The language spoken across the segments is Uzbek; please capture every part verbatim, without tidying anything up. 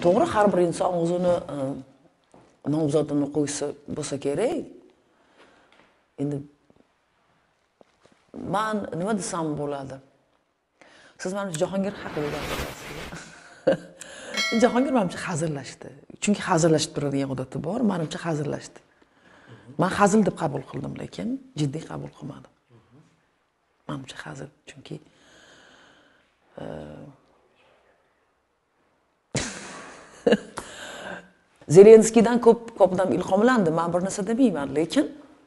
to'g'ri, har bir inson o'zini nomzodini qo'ysa bo'lsa kerak. Endi men nima desam bo'ladi? Siz mana Jahongir haqida gapirasiz. Jahongir menimcha hazillashdi. Chunki hazillashib turadigan odati bor, menimcha hazillashdi. Men hazil deb qabul qildim, lekin jiddiy qabul qilmadim. Menimcha hazil, chunki Zelenskiydan ko'p ko'p odam ilhomlandi. Men bir narsa demayman, lekin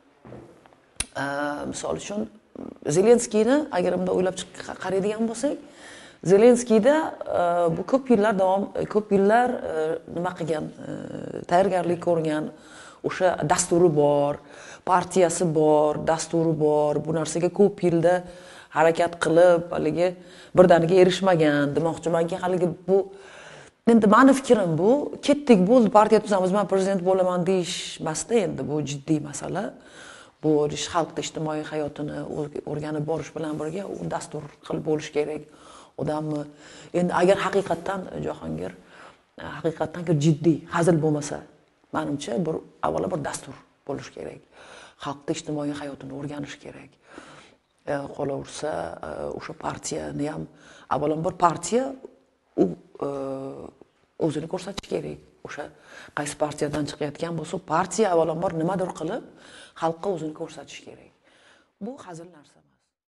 misol uchun Zelenskiyni agar unda o'ylab qaraydigan bo'lsak, Zelenskiyda bu ko'p yillar davom ko'p yillar nima qilgan, tayyorgarlik ko'rgan, o'sha dasturi bor, partiyasi bor, dasturi bor, bu narsaga ko'p yilda harakat qilib, haligi birdaniga erishmagan. Demoqchimanki, haligi bu endi meni fikrim bu, ketdik bo'ldi, partiya tuzamiz, men prezident bo'laman deyishmasda, endi bu jiddiy masala. Bu xalqda ijtimoiy hayotini o'rganib borish bilan birga u dastur qilib bo'lish kerak. Odamni endi agar haqiqatdan Jahongir haqiqatdan jiddiy, hazil bo'lmasa, menimcha bir avvalo bir dastur bo'lish kerak. Xalqda ijtimoiy hayotini o'rganish kerak. Qolaversa, o'sha partiyani ham avvalambor partiya u o'zini ko'rsatish kerak. O'sha qaysi partiyadan chiqayotgan bo'lsa, partiya avvalambor nimadir qilib xalqqa o'zini ko'rsatish kerak. Bu hazil narsa.